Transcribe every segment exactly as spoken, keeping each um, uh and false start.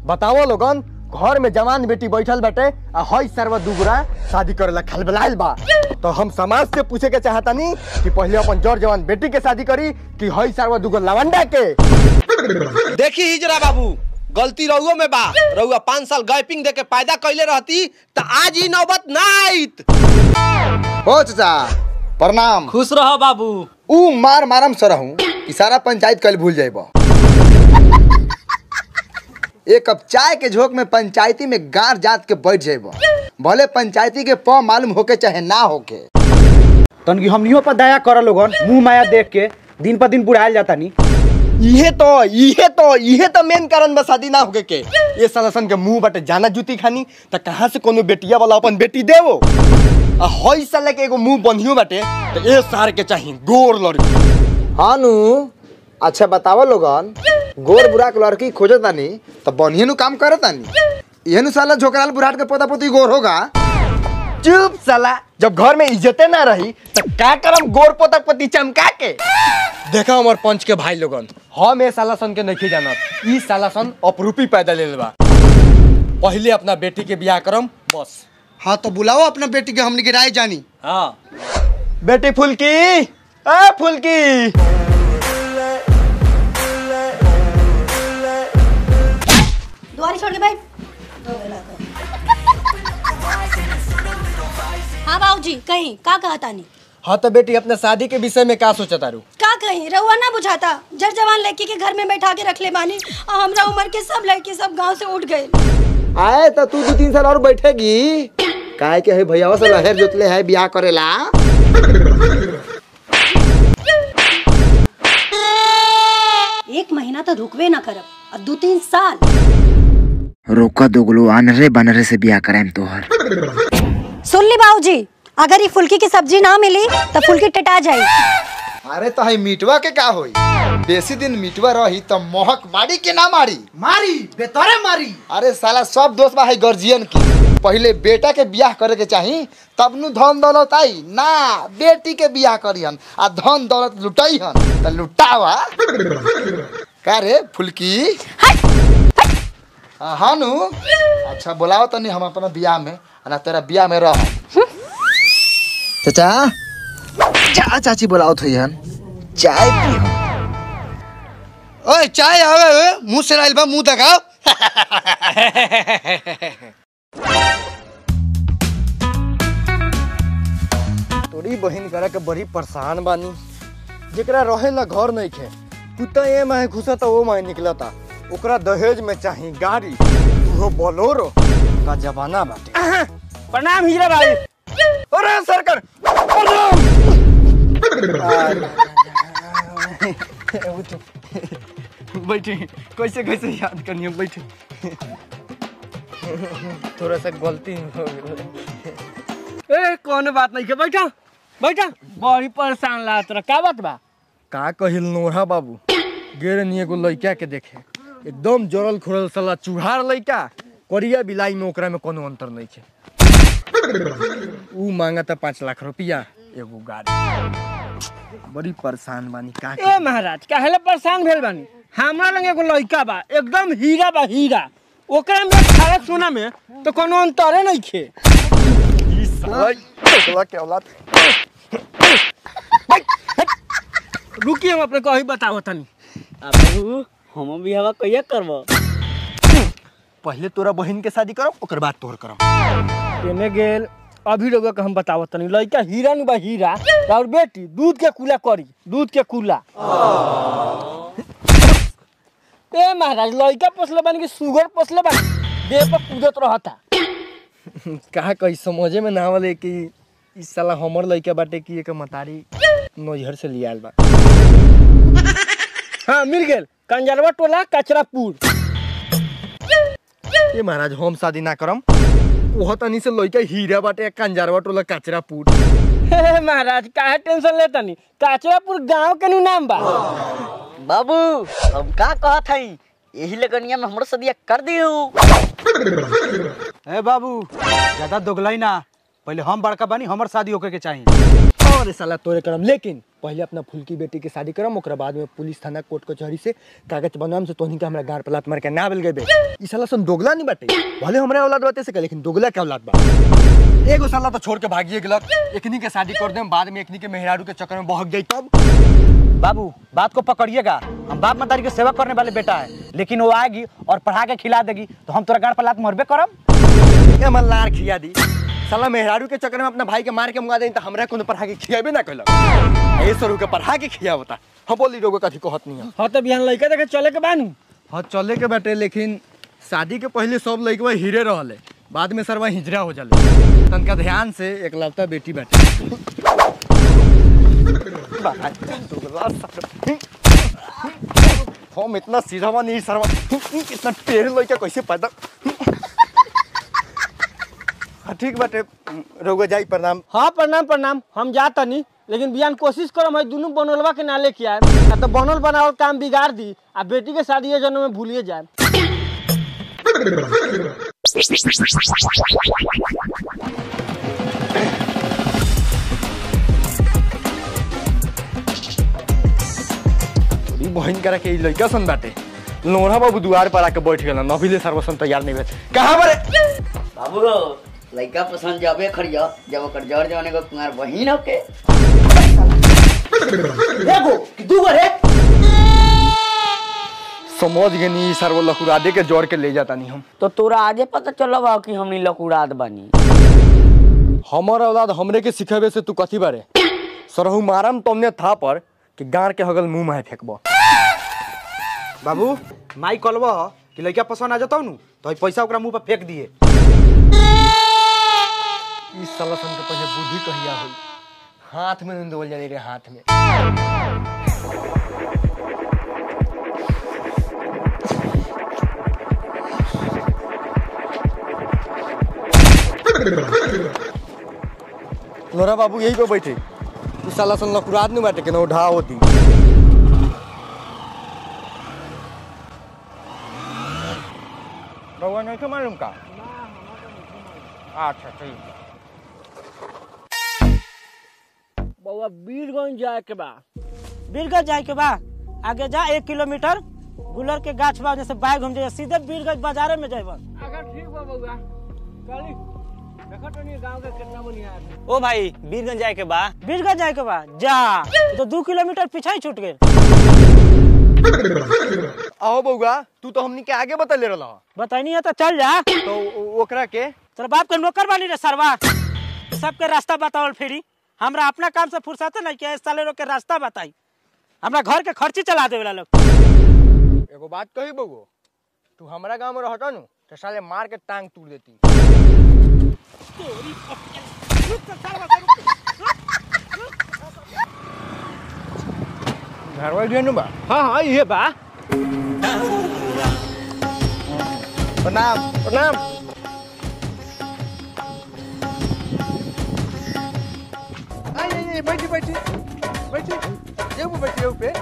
बताओ लोगन, घर में जवान बेटी बैठल बाटे आ हई सरवा दुगुरा शादी करेला खलबलाइल बा। तो हम समाज से पूछे के चाहतानी कि पहले अपन जड़ जवान बेटी के शादी करी कि हई सरवा दुगो लवंडा के। देखी हिजरा बाबू, गलती रहुओ में बा। रहुआ पाँच साल गैपिंग दे के पैदा कैले रहती तो आज ही नौबत ना आइत। हो चाचा प्रणाम। खुश रहो बाबू। ऊ मार मारम सरहूं कि सारा पंचायत कल भूल जाइबो। एक कप चाय के झोंक में पंचायती में गार जात के बैठ जाइबो, भले पंचायती के प मालूम होके चाहे ना होके। तनकी हमनियो पर दया कर लोगन, मुंह माया देख के दिन पर दिन बुढ़ायल जाता नी। इहे तो इहे तो इहे तो मेन कारण बा शादी ना होके के। ये सालसन के मुंह बाटे जाना जूती खानी त कहां से कोनो बेटिया वाला अपन बेटी देवो। आ हई साल के एगो मुंह बंधियो बाटे त ए सार के चाही गोर लड़की। हाँ नु, अच्छा बताओ लोगन, गोर बुरा के लड़की खोजत तानी तो बनिए नु काम करत तानी। यहनु साला झोकराल बुढ़ाट के पोता पोती गोर होगा। चुप साला, जब घर में इज्जते ना रही तो का करम गोर पोता पति चमका के। देखा हमार पंच के भाई लोगन, हम ए सालासन के नहीं जानत। ई सालासन अपरूपी पैदा ले लेबा। पहले अपना बेटी के बियाह करम बस। हाँ तो बुलाओ अपना बेटी के, हमनी के राय जानी। हाँ बेटी फुल्की, आ फुल्की, द्वारी छोड़ के भाई। हाँ बाबूजी, कहीं का कहता नहीं। हाँ तो बेटी अपने शादी के विषय में का सोचा तारू? का कहीं रहुआ ना बुझाता, जर जवान लड़की के घर में बैठा के रख ले बानी। हमरा उम्र के सब लड़की सब गांव से उठ गए। आए तो तू दो तीन साल और बैठेगी। काहे के है भैया से लहर जोतले है बियाह करेला। एक महीना तो रुकवे ना करब, अब दो तीन साल रोका दोगलो, अनरे बनरे से बियाह कराएम तोहर। सुन ली बाबूजी, अगर ये फुल्की की सब्जी ना मिली तो फुल्की टटा जाए। अरे तो है मीटवा के का होई? बेसी दिन मीटवा रही तो मोहक मारी के ना मारी मारी बेतरे मारी। अरे साला सब दोस्त बा है गर्जियन की। पहले बेटा के बियाह करे के चाही, तब नु धन दौलत आई ना। बेटी के बियाह करिहन आ धन दौलत लुटाईहन त लुटावा। का रे फुल्की? हाँ नु, अच्छा बुलाओ तनी हम अपना बियाह में, ना तेरा बियाह में रह। चाचा चा चाची बुलाओ तो यार, चाय पी। ओए चाय आवे, मुंह से लाइल बा, मुंह दिखाओ। तोरी बहन करा के बड़ी परेशान बानी। जेकरा रहे ला घर नहीं खे, कुत्ता ये माहे घुसता वो माहे निकलता। ओकरा दहेज में चाही गाड़ी, वो बोलोरो का जमाना बाटे। प्रणाम हीरा भाई। अरे सरकार बैठे, कैसे कैसे याद करनी बैठे। थोड़ा सा गलती हो गई। ए कौन बात नहीं के, बैठा बैठा। बड़ी परेशान ला तोरा, का बात बा? का कहिल नोरा बाबू, गेर नहीं एगो लड़का के देखे, एकदम जरल खुरल साला चूहार लड़का, करिया बिलाई में ओकरा में कोनो अंतर नहीं है। ऊ मांगा था पाँच लाख रुपया एगो गाड़ी। बड़ी परेशान बानी का। ए महाराज, काहेला परेशान भेल बानी? हमरा लंग एगो लड़का बा, एकदम हीरा बा हीरा। ओकरा में खारक सोना में तो कोनो अंतरे नहीं खे। ई साला टोकला के औलाद। रुकी, हम अपने कही बताओ तनी। अब हम भी हवा कहिया करबो? पहले तोरा बहन के शादी करब, ओकर बाद तोहर करब। केने गेल अभी लोग के हम बतावत तनी। लड़का हीरा नु बा हीरा, और बेटी दूध के कूला करी, दूध के कूला। ए महाराज, लड़का पोसले बानी कि सुगर पोसले बानी? देह पर कूदत रहता। कहा कहीं समझे में ना आवले कि इस साला हमर लड़का बाटे कि एक मतारी नैहर से लियाल बा। हाँ मिल गेल, कंजरवा टोला कचरापुर। ये महाराज हम शादी ना करम। ओह तनी से लड़का हीरा बाटे, कंजरवा टोला कचरापुर। हे महाराज, काहे टेंशन लेता नी? कचरापुर गांव के नु नाम बा। बाबू हम का कहत हई, यही लगनिया में हमरो सदिया कर दियो। ए बाबू, ज्यादा दोगलाई ना। पहले हम बड़का बानी, हमर शादी होके के चाहिए। अरे साला तोरे करम, लेकिन पहले अपना फुल्की बेटी के शादी करम, ओकरा बाद में पुलिस थाना कोर्ट कचहरी से कागज बनवाम से तोहनी के हमरा गाड़ पर लात मार के ना बेल गए बे। ई साला सन दोगला नहीं बाटे, भले हमरा औलाद बाटे से लेकिन दोगला के औलाद बा। एगो साला तो छोड़ के भागिए गेलक, एकनी के शादी कर देम, बाद में एकनी के मेहरारू के चक्कर में बहक जाई तब। बाबू बात को पकड़िएगा, हम बाप मतारी की सेवा करने वाले बेटा है, लेकिन वो आएगी और पढ़ा के खिला देगी तो हम तोरा गाड़ पर लात मरबे करम। ए मल्लार खिया दी साला मेहरारू के चक्कर में अपना भाई के मार के मुंगा दे त हमरा कोनो पढ़ा के खियाबे ना कइलक। ए सरू के पढ़ा के खिया बता हम बोली रोगो कथी कहत नहीं है। हां तो बिहान लइका देखे चले के बानू। हां चले के बाटे, लेकिन शादी के पहले सब लइकवा हीरे रहले, बाद में सरवा हिजरा हो जाले। तनका ध्यान से एकलौता बेटी बाटे। हम इतना सीधा नहीं सरवा, इतना टेढ़ लइका कैसे पैदा। ठीक बाटे रोगो जाई प्रणाम। हाँ प्रणाम प्रणाम, हम जाता नहीं, लेकिन बिहान कोशिश करम है दोनों बनोलवा के ना लेके आए, ना तो बनोल बनावल काम बिगाड़ दी आ बेटी के शादी ये जन्म में भूलिए जाए। बहन करा के लड़का सन बाटे, लोढ़ा बाबू दुआर पर आके बैठ गेल, नभिले सर्वसन तैयार नहीं भेल। कहां बारे बाबू लइका पसंद जाबे खड़िया, जब ओकर जड़ जवाने को कुमार बहिन होके एगो कि दूगो रे समझ गए नी सर्व लकुरादे के जोड़ के ले जाता नहीं हम। तो तोरा आजे पता चलबा कि हमनी लकुराद बानी। हमर औलाद हमरे के सिखावे से तू कथी बारे सरहु मारम तुमने था पर कि गाड़ के हगल मुंह में फेंकबो। बाबू माई कलवा कि लइका पसंद आ जाता नु तो पैसा ओकरा मुंह पर फेंक दिए। इस साला सन के पहले बुद्धि कहिया होई, हाथ में निंदोल जाने रे हाथ में। लोरा बाबू यही पे बैठे, इस साला सन लकुरात नहीं बाटे के ना उठा होती। रउआ नहीं के मालूम का? अच्छा ठीक। बउआ बीरगंज जाए के बा। बीरगंज जाए के बा, आगे जा एक किलोमीटर गुलर के गाछ बा, जैसे बाइक घूम जाए सीधे बीरगंज बाजारे में जाइबा। अगर ठीक बा बउआ चली, देखो तो नहीं गांव के कितना बढ़िया है। ओ भाई बीरगंज जाए के बा। बीरगंज जाए के बा जा, तो दो किलोमीटर पीछे ही छूट गए। आओ बउआ तू तो हमनी के आगे बता ले रहा, बताई है तो चल जा। तो ओकरा के तेरा बाप के नौकर बानी रे सरवा, सबके रास्ता बतावल फेरी। हमरा अपना काम से फुर्सत नहीं के साले रो के रास्ता बताई, हमरा घर के खर्ची चला देवेला लोग। एगो बात कही बउआ, तू हमरा गांव में रहता नु तो साले मार के टांग तोड़ देती। घरवा गेनु बा? हां हां ये बा। प्रणाम प्रणाम। आई बैठी बैठी बैठी जेबू बैठी एउ पे।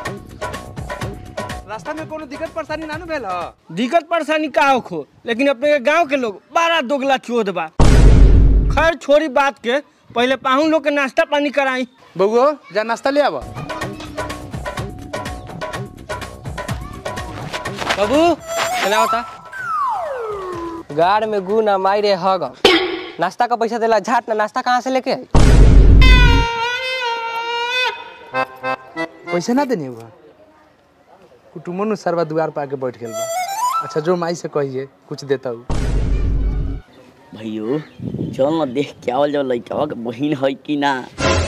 रास्ता में कोनो दिक्कत परेशानी ना भेल ह? दिक्कत परेशानी का हो, लेकिन अपने गांव के लोग बड़ा दोगला चोद बा। खैर छोड़ी बात के, पहले पाहुन लोग के नाश्ता पानी कराई। बउआ जा नाश्ता ले आवा। बाबू चला होता गाड़ में गु ना मारे हग, नाश्ता का पैसा देला झाट ना, नाश्ता कहाँ से लेके आई? पैसा ना देनी हुआ कुटुमनु सरवा द्वार पर आके बैठ गेल बा। अच्छा जो माई से कहिए कुछ देता हूँ। भैयो चल ना देख के आवल जाओ लइका के बहिन है कि ना।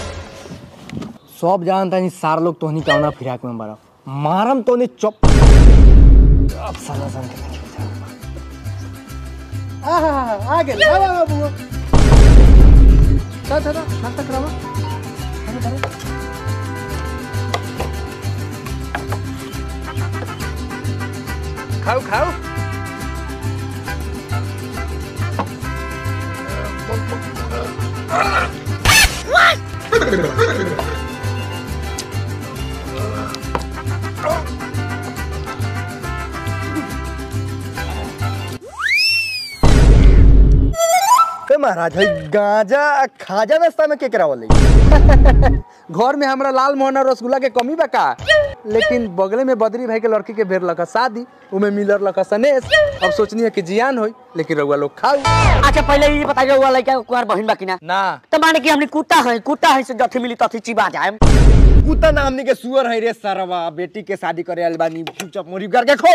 सब जानता नहीं सार लोग तोहनी कौना फिराक में मारा मारम तो ने चुप। अब साला सन के आ आ गेल आ बाबू चल चल नाश्ता करावा। खाओ खाओ। महाराज है गांजा खाजा नाश्ता में के करावल घर में हमरा लाल मोहन और रसगुल्ला के कमी बा का? लेकिन बगले में बद्री भाई के लड़की के भेर लगा शादी, उमे मिलर लगा सनेस। अब सोचनी है कि जियान होई, लेकिन रउआ लोग खाऊ। अच्छा पहले ये बताइए वो लड़का कुंवार बहन बाकी ना ना तो माने कि हमने कुत्ता है कुत्ता है से जथी मिली तथी चिबा जाए। कुत्ता ना हमनी के सुअर है रे सरवा, बेटी के शादी करे आइल बानी, चुपचाप मोरी करके खो।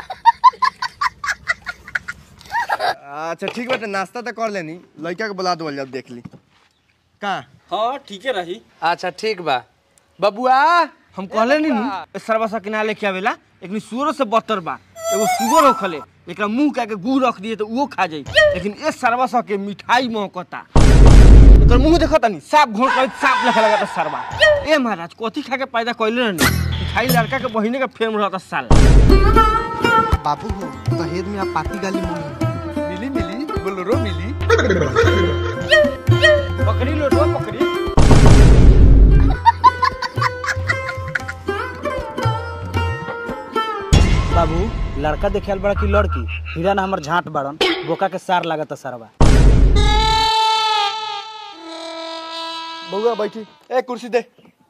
अच्छा ठीक बाटे, नाश्ता तो कर लेनी, लड़का के बुला दो जब देख ली का। हाँ ठीक है रही। अच्छा ठीक बा बबुआ, हम कहले नहीं सरवा सा किना लेके आवेला, लेकिन सुअर से बदतर बा। एगो सुअर होखले, एकरा मुंह का के गुड़ रख दिए तो वो खा जाई, लेकिन ए सरवा सा के मिठाई महकता। एकर मुंह देखता नहीं, साफ घोड़ कर साफ लखा लगता सरवा। ए महाराज कथी खा के पैदा कइले रहनी, मिठाई लड़का के बहिने के फेम रहता साल। बाबू हो दहेज में आप पाती गाली मिली मिली बोलो मिली। पकड़ी लो तो पकड़ी। बाबू लड़का देखे बड़ा की लड़की हीरा ना हमर झाट बड़न बोका के सार लागत सरवा। बउआ बैठी, ए कुर्सी दे।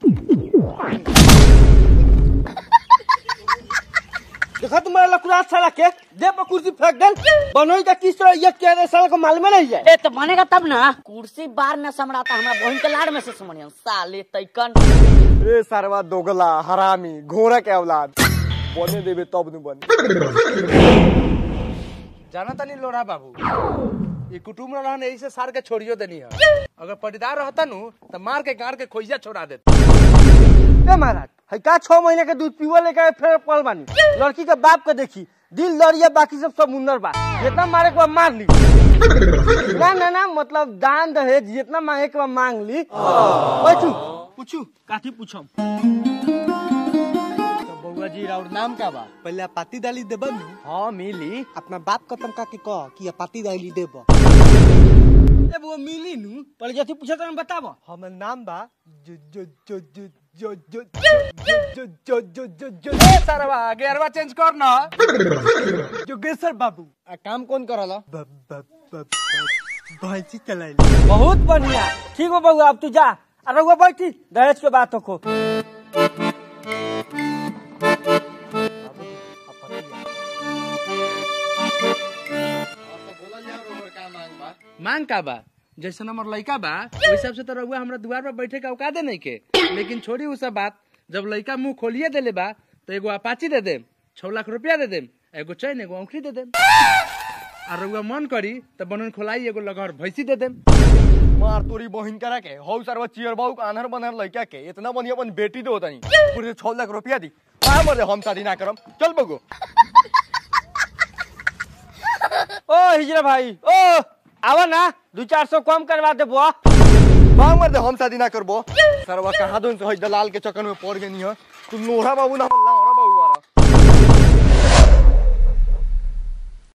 देखा तुम्हारा लकुड़ा साला के दे पर कुर्सी फेंक दे। बनोई का किस तरह ये कह रहे साला को मालूम नहीं है। ए तो बनेगा तब ना, कुर्सी बार में समराता हमरा बहन के लाड़ में से समरियन साले तैकन। ए सरवा दोगला हरामी घोड़ा के औलाद, बने देबे तब न बने। जाना तनी लोरा बाबू, ये कुटुम रहन यही से सार के छोड़ियो देनी है। अगर पटीदार रहता नु तो मार के गाड़ के खोइजा छोड़ा देता। ए महाराज है का छह महीने के दूध पीवा लेके फिर पल बानी। लड़की के बाप के देखी दिल दरिया बाकी सब सब मुन्नर बा, जितना मारे के बाद मार ली। ना ना ना मतलब दान दहेज जितना मांगे के बाद मांग ली। बैठू पूछू काठी पूछम। बउआ जी और नाम का बा? पहले पाती डाली देबा नु। हाँ मिली। अपना बाप खत्म का के कह कि पाती डाली देबा। ए वो मिली नु पर जथी पूछा त बताबो। हमर नाम बा जो जो जो जो जो जो जो जो जो जो जो ए सरवा गेरवा चेंज कर ना। जोगेश्वर बाबू आ काम कौन करला? भैंसी चलाई। बहुत बढ़िया ठीक हो बउआ, अब तू जा। अरे वो बैठी दहेज के बात को। मांग का बा जैसे हमार लड़का बा वही हिसाब से तो रउआ हमरा द्वार पर बैठे का औकात नहीं के। लेकिन छोड़ी उ सब बात, जब लड़का मुंह खोलिए देले बा तो एगो अपाची दे देम, छह लाख रुपया दे देम, एगो चैन एगो औंखी दे देम। और रउआ मन करी तो बनन खोलाई एगो लगहर भैंसी दे देम। मार तोरी बहिन करा के हौ सरवा चियर बाबू का आनर बनर लइका के इतना बढ़िया अपन बेटी दो तनी पूरे छह लाख रुपया दी। का मरे हम शादी ना करम, चल बगो। ओ हिजरा भाई ओ आवा ना, दो चार सौ कम करवा दे बुआ। का मर दे हम शादी ना करबो। सरवा कहा दोन से दलाल के चक्कर में पड़ गनी है। तू नोरा बाबू ना